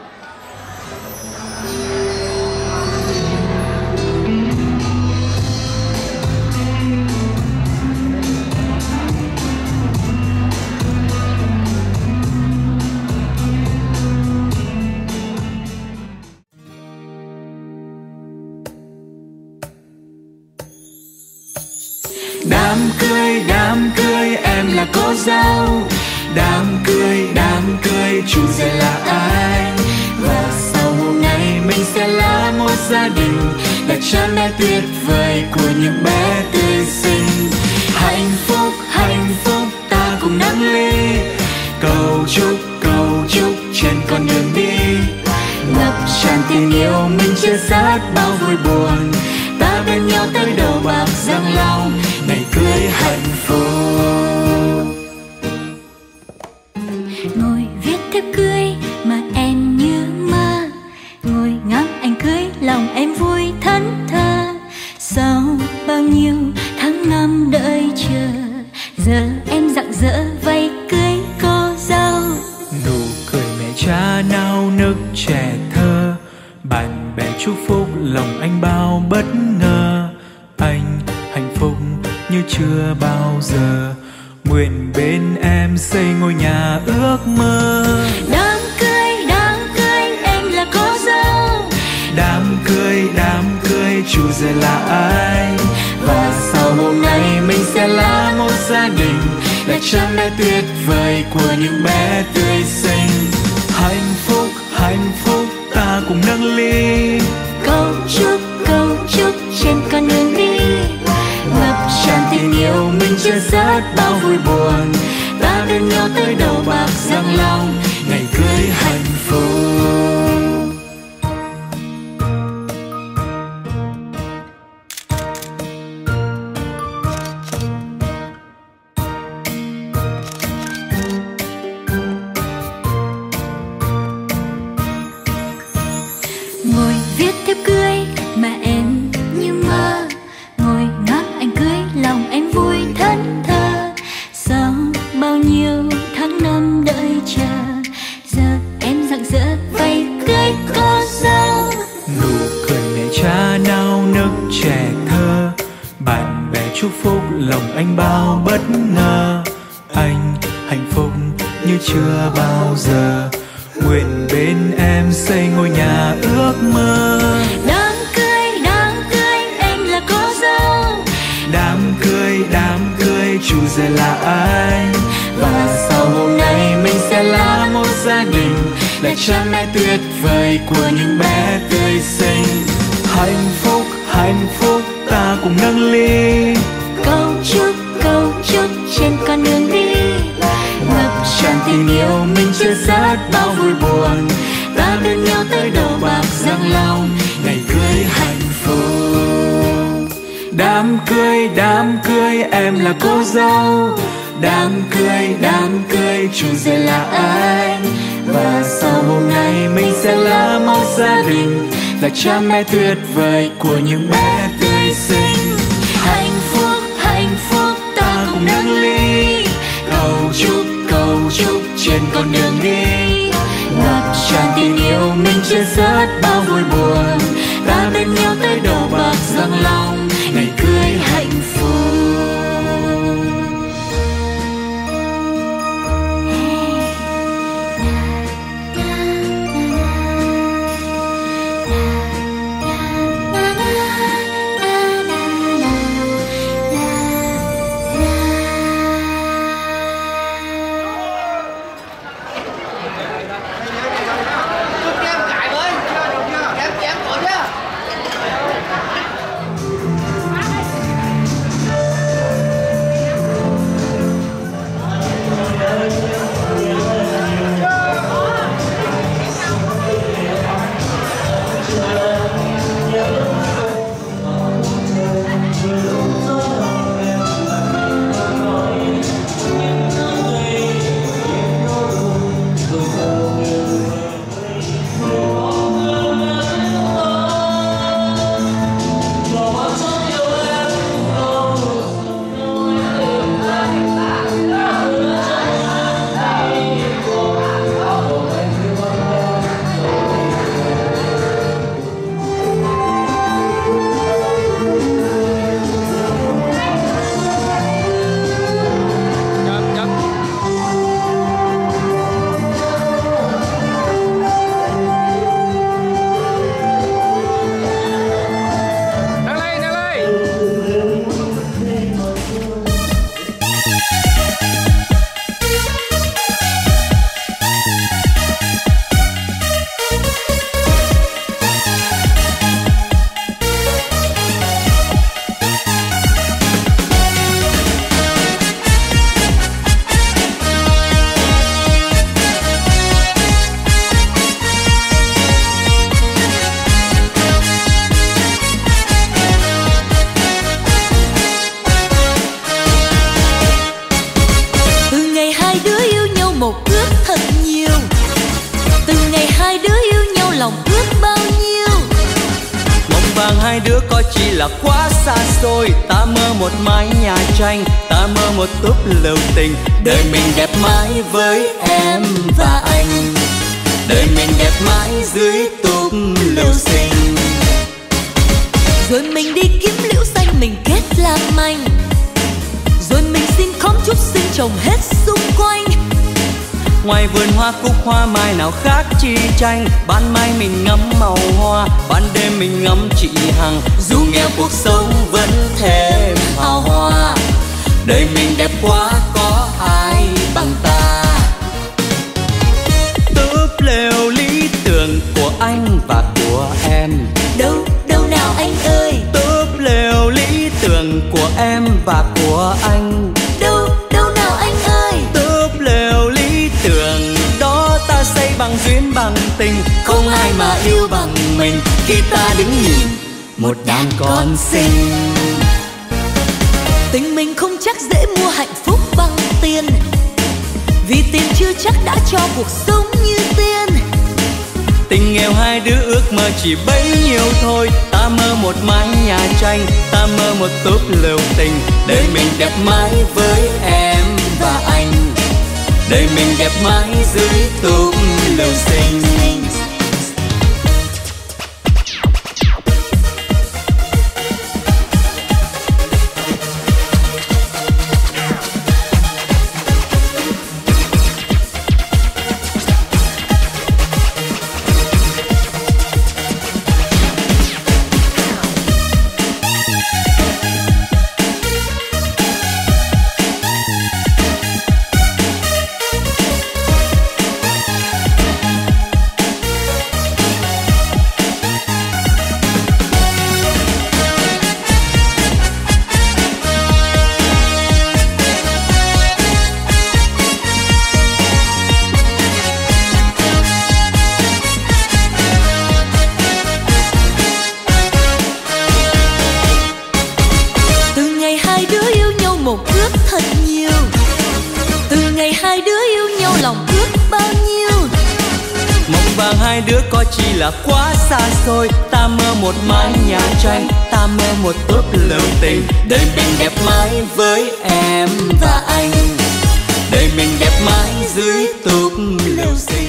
Đám cưới em là cô dâu. Đám cưới chủ rể là anh. Và sau hôm nay mình sẽ là một gia đình, là cha mẹ tuyệt vời của những bé tươi xinh. Hạnh phúc ta cùng nâng ly, cầu chúc trên con đường đi. Ngập tràn tình yêu mình chia sẻ bao vui buồn, ta bên nhau tới đầu bạc răng long, ngày cưới hạnh phúc. Ngồi viết thiếp cưới mà em như mơ, ngồi ngắm anh cưới lòng em vui thẫn thờ. Sau bao nhiêu tháng năm đợi chờ, giờ em rạng rỡ vây cưới cô dâu. Nụ cười mẹ cha nao nức trẻ thơ, bạn bè chúc phúc lòng anh bao bất ngờ. Anh hạnh phúc như chưa bao giờ, nguyện bên em xây ngôi nhà ước mơ. Đám cưới em là cô dâu. Đám cưới chủ rể là anh. Và sau hôm nay mình sẽ là một gia đình, là cha mẹ tuyệt vời của những bé tươi xinh. Hạnh phúc ta cùng nâng ly, Cầu chúc trên con đường đi. ngập tràn tình yêu mình chia sẻ bao vui buồn, ta bên nhau tới đầu bạc răng long, ngày cưới hạnh phúc. Ngồi viết thiếp cưới mà em như mơ, ngồi ngắm anh cưới lòng em vui thẫn thờ. Sau bao nhiêu tháng năm đợi chờ, bạn bè chúc phúc lòng anh bao bất ngờ. Anh hạnh phúc như chưa bao giờ, nguyện bên em xây ngôi nhà ước mơ. Đám cưới em là cô dâu. Đám cưới chủ rể là anh. Và sau hôm nay mình sẽ là một gia đình, là cha mẹ tuyệt vời của những bé tươi xinh. Hạnh phúc ta cùng nâng ly, Câu chúc trên con đường đi, ngập tràn tình yêu mình chia sẻ bao vui buồn. ta bên nhau tới đầu bạc răng long, ngày cưới hạnh phúc. Đám cưới em là cô dâu. Đám cưới chủ rể là anh. Và sau hôm nay mình sẽ là một gia đình, là cha mẹ tuyệt vời của những bé tươi xinh. Hạnh phúc ta cùng nâng ly, Cầu chúc trên con đường đi, ngập tràn tình yêu mình chia sẻ bao vui buồn. ta bên nhau tới đầu bạc răng long, ngày cưới hạnh phúc. hai đứa có chỉ là quá xa xôi. Ta mơ một mái nhà tranh, ta mơ một túp lều tình. Đời mình đẹp mãi với em và anh, đời mình đẹp mãi dưới túp lều xinh. Rồi mình đi kiếm liễu xanh mình kết làm manh, rồi mình xin khóm trúc xinh trồng hết xung quanh. Ngoài vườn hoa cúc hoa mai nào khác chi tranh. Ban mai mình ngắm màu hoa, ban đêm mình ngắm chị Hằng. Dù nghèo cuộc sống vẫn thêm hào hoa, đời mình đẹp quá có ai bằng ta. Túp lều lý tưởng của anh và của em, đâu đâu nào anh ơi. Túp lều lý tưởng của em và của anh, đâu đâu nào anh ơi. Túp lều lý tưởng đó ta xây bằng duyên bằng tình. Không ai mà yêu bằng mình khi ta đứng nhìn một đàn con xinh. Tình mình không chắc dễ mua hạnh phúc bằng tiền, vì tiền chưa chắc đã cho cuộc sống như tiên. Tình nghèo hai đứa ước mơ chỉ bấy nhiêu thôi. Ta mơ một mái nhà tranh, ta mơ một túp lều tình. Đời mình đẹp mãi với em và anh, đời mình đẹp mãi dưới túp lều xinh. lòng ước bao nhiêu. Mộng vàng hai đứa có chi là quá xa xôi. Ta mơ một mái nhà tranh, ta mơ một túp lều tình. Đời mình đẹp mãi với em và anh, đời mình đẹp mãi dưới túp lều xinh.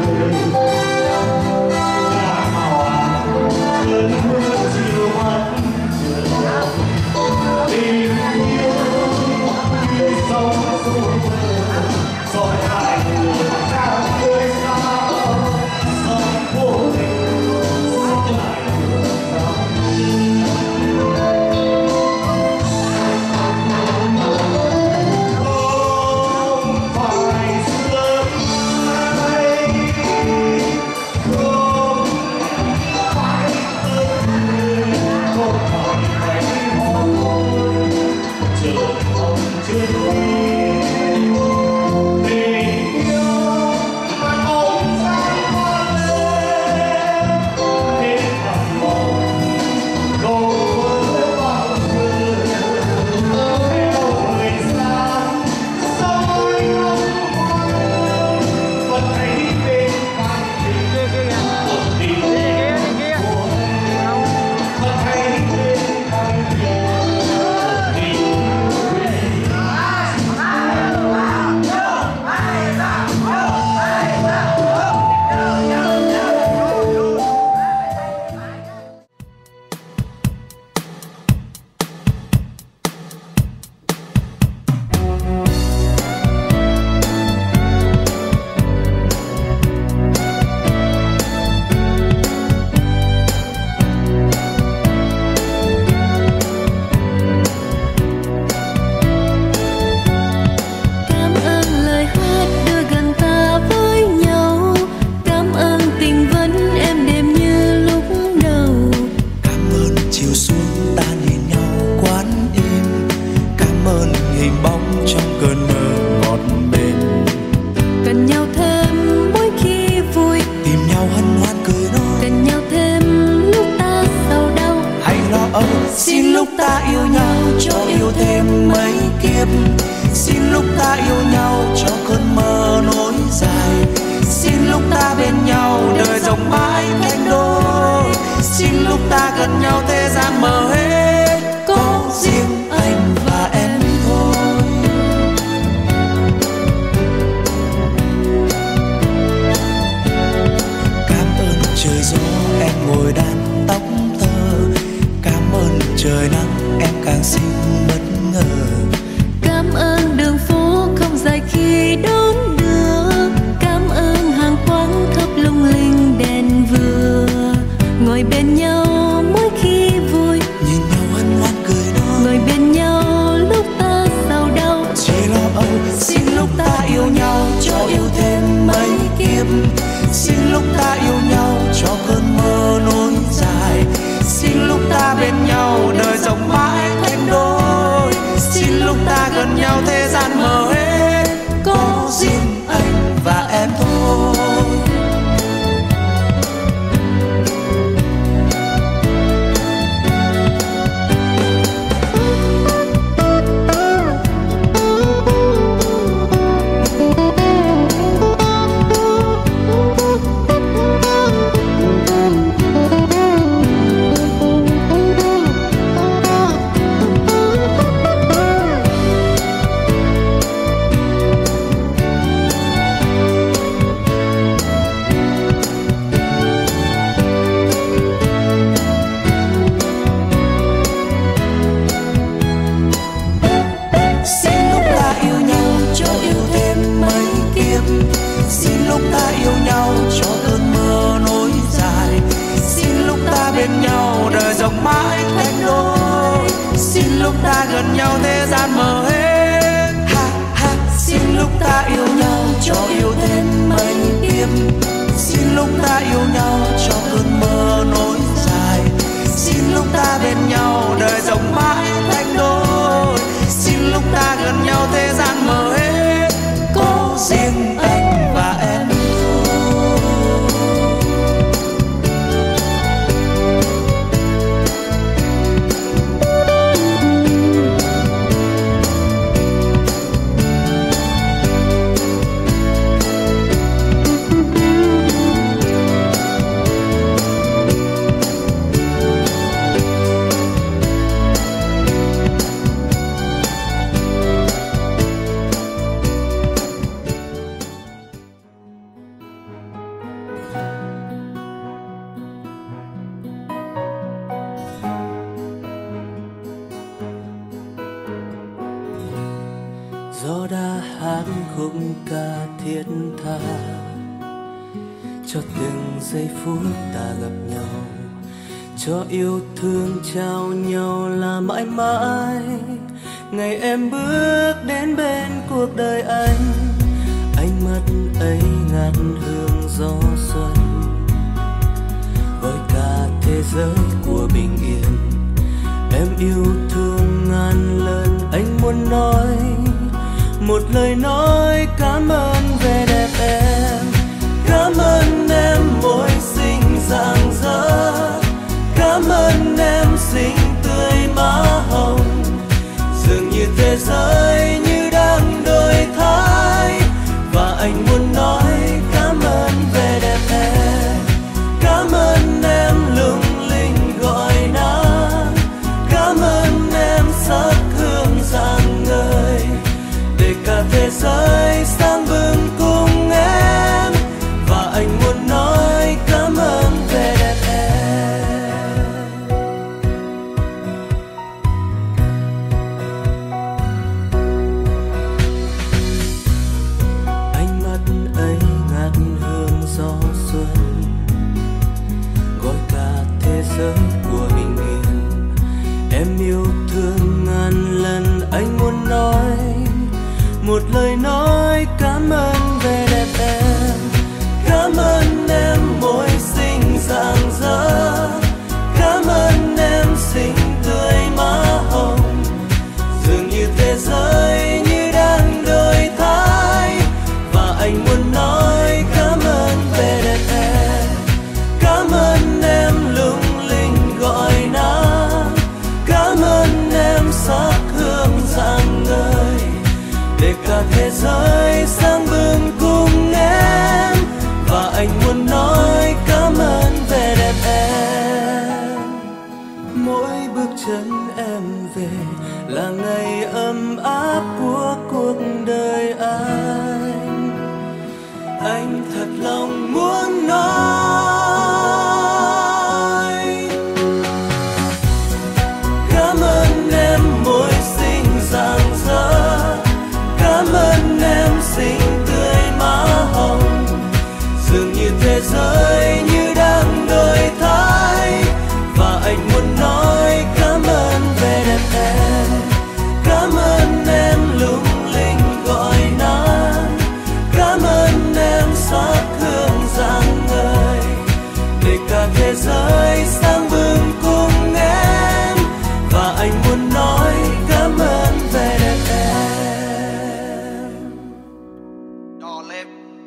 Xin lúc ta yêu nhau cho yêu thêm mấy kiếp. Xin lúc ta yêu nhau cho cơn mơ nối dài. Xin lúc ta bên nhau đời rộng mãi cánh đôi. Xin lúc ta gần nhau thế gian mờ hết, có riêng anh và em thôi. Cảm ơn trời gió em ngồi đan tóc thơ. Cảm ơn trời nắng em càng xinh bất ngờ. Cảm ơn đường phố không dài khi đón đưa. Cảm ơn hàng quán thắp lung linh đèn vừa. Ngồi bên nhau mỗi khi vui, nhìn nhau hân hoan cười nói. ngồi bên nhau lúc ta sầu đau, chỉ lo âu. Xin lúc ta yêu nhau cho yêu thêm mấy kiếp. Xin lúc ta yêu nhau cho cơn mơ nối dài. Xin lúc ta bên nhau đời rộng mãi cánh đôi. Xin lúc ta gần nhau thế gian mờ hết, có riêng anh và em thôi. Xin lúc ta yêu nhau cho cơn mơ nối dài. Xin lúc ta bên nhau đời rộng mãi cánh đôi. Xin lúc ta gần nhau thế gian mờ hết. Ha ha. Xin lúc ta yêu nhau cho yêu thêm mấy kiếp. Xin lúc ta yêu nhau cho cơn mơ nối dài. Xin lúc ta bên nhau đời rộng mãi cánh đôi. Xin lúc ta gần nhau thế gian mờ hết, có riêng anh và em thôi. hát khúc ca thiết tha cho từng giây phút ta gặp nhau, cho yêu thương trao nhau là mãi mãi. Ngày em bước đến bên cuộc đời anh, ánh mắt ấy ngát hương gió xuân, gọi cả thế giới của bình yên. Em yêu thương ngàn lần, anh muốn nói một lời nói cảm ơn về đẹp em. Cảm ơn em môi xinh rạng rỡ, cảm ơn em xinh tươi má hồng. Dường như thế giới như đang đổi thay, và anh muốn nói cảm ơn về đẹp em. Cảm ơn em lung linh gọi nắng, cảm ơn em sắc hương rạng ngời, để cả thế giới sáng bừng cùng em. Và anh muốn nói cảm ơn về đẹp em. Ánh mắt ấy ngát hương gió xuân, gọi cả thế giới của bình yên. Em yêu thương ngàn lần, anh muốn nói một lời nói cảm ơn về đẹp em. Cảm ơn em môi xinh rạng rỡ, cảm ơn em xinh tươi má hồng. Dường như thế giới như đang đổi thay, và anh muốn nói cảm ơn về đẹp em. Cảm ơn em lung linh gọi nắng, cảm ơn em sắc hương rạng ngời, để cả thế giới sáng bừng cùng em. Và anh muốn nói cảm ơn về đẹp em. Mỗi bước chân em về là ngày ấm áp của cuộc đời anh. Anh thật lòng muốn nói cảm ơn em môi xinh rạng rỡ, cảm ơn em xinh tươi má hồng. Dường như thế giới như đang đổi thay, và anh muốn nói cảm ơn về đẹp em. Cảm ơn em lung linh gọi nắng, cảm ơn em sắc hương rạng ngời, để cả thế giới sáng bừng cùng em. Và anh muốn nói cảm ơn về đẹp em. Đỏ lên.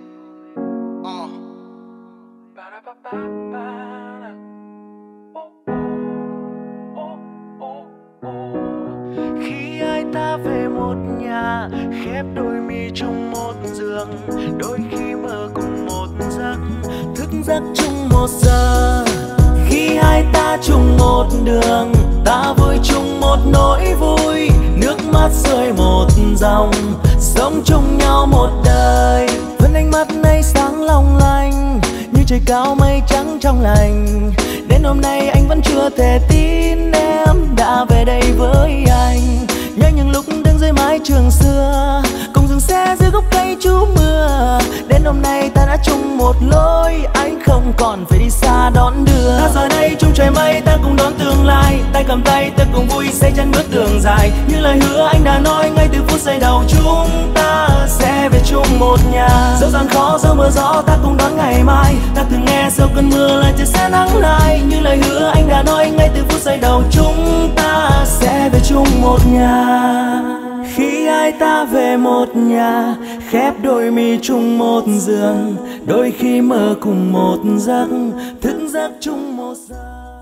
Khi ai ta về một nhà, khép đôi mi chung một giường, đôi khi mơ cùng một giấc, thức giấc chung một giờ. Khi hai ta chung một đường, ta vui chung một nỗi vui, nước mắt rơi một dòng, sống chung nhau một đời. Vẫn ánh mắt này sáng long lanh như trời cao mây trắng trong lành. Đến hôm nay anh vẫn chưa thể tin em đã về đây với anh. Nhớ những lúc đứng dưới mái trường xưa, cùng dừng xe dưới gốc cây trú mưa. Đến hôm nay ta đã chung một lối, anh không còn phải đi xa đón đưa. Ta giờ đây chung trời mây, ta cùng đón tương lai. Tay cầm tay ta cùng vui xây chân bước đường dài. Như lời hứa anh đã nói ngay từ phút giây đầu, chúng ta sẽ về chung một nhà. Dẫu gian khó dẫu mưa gió, ta cùng đón ngày mai. Ta từng nghe sau cơn mưa là trời sẽ nắng lại. Như lời hứa anh đã nói ngay từ phút giây đầu, chúng ta sẽ về chung một nhà. Khi hai ta về một nhà, khép đôi mi chung một giường, đôi khi mơ cùng một giấc, thức giấc chung một giờ.